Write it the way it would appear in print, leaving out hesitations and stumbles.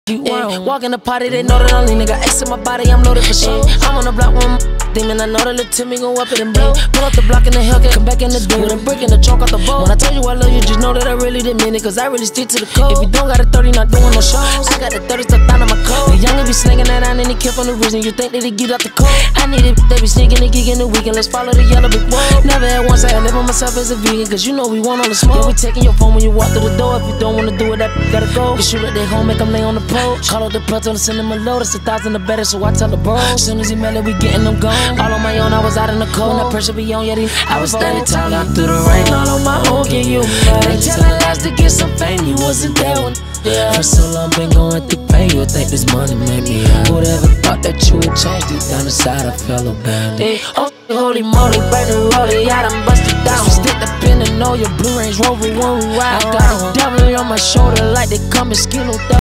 Walk in the party, they know that I'm lean. Got X in my body, I'm loaded for sure. I'm on the block with my demon, I know that little Timmy gon' up it and blow. Pull up the block in the Hellcat, come back in the door. With a brick in the trunk off the boat. When I told you I love you, just know that I really didn't mean it, cause I really stick to the code. If you don't got a 30, not doing no shows. I got the 30 stuck down on my code. The youngin' be slinging that out and he kept on the reason. You think that he get out the code? I need it, they be sneaking and geeking the weekend. Let's follow the yellow brick road. Never had one say I live on myself as a vegan, cause you know we want on the smoke. Yeah, we taking your phone when you walk through the door. If you don't wanna do it, that gotta go. Cause shoot at their home, make them lay on the pole. Call up the plug, tell them send them a load. It's 1,000 or better, so I tell the bro. Soon as he mail it, we getting them gone. All on my own, I was out in the cold. That pressure be on, yet I was standing tall out through the rain. All on my own, can you imagine? They telling lies to get some fame, you wasn't there when. Yeah, for so long been going through pain. You think this money made me out? Whoever thought that you would change? Deep down inside, I fell abandoned. Oh, holy moly, break the rollie, I done busted down. Stick the pin and know your blue Range Rover when we ride. I got a devil on my shoulder like they come and skin